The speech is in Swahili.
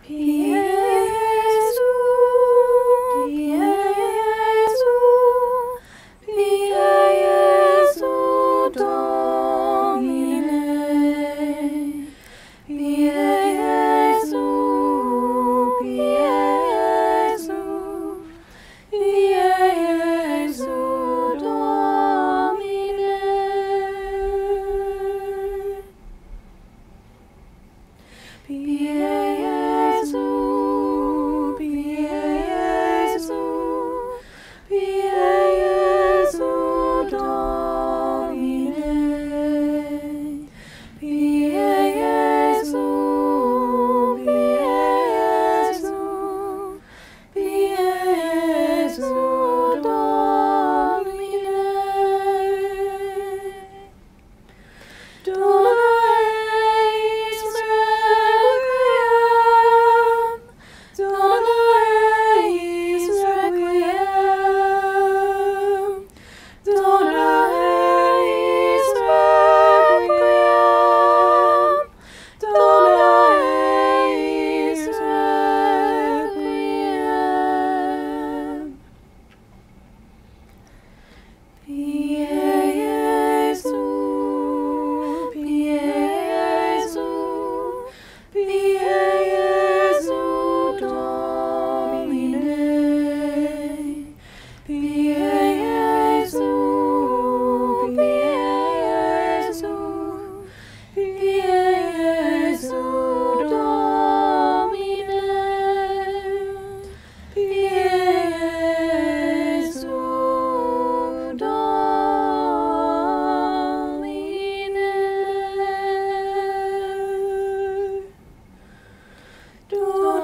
Jesu, Jesu, Jesu Domine, Jesu, Jesu, Jesu Domine. Jesu, Jesu, Jesu Domine, Jesu, Jesu, Jesu Domine. Dona eis requiem, Dona eis requiem, Dona eis requiem, Dona eis requiem. Jesu, Jesu, Jesu Domine, Jesu, Jesu, Jesu Domine, Jesu Domine.